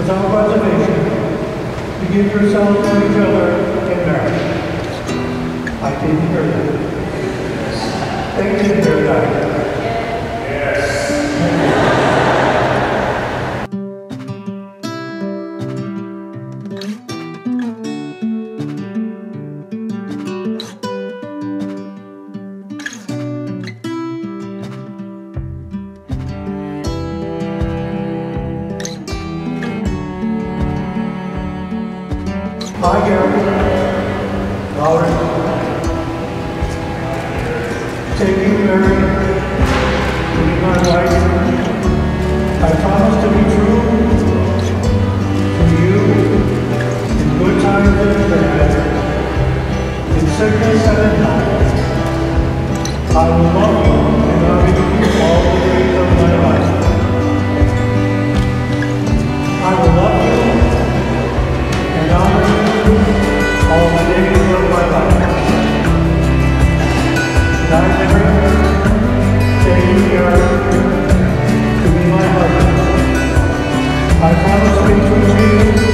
without reservation, to give yourselves to each other in marriage. I didn't hear that. They didn't hear that. Yes. Hi, Garrett. Lauren. Take you, Mary, to be my wife. I promise to be true to you in good times and in bad, in sickness and in health. I will love you and honor you all the days of my life. I will love you and honor you all the days of my life. And I pray, take you, Garrett, to be my husband. I promise to be true to you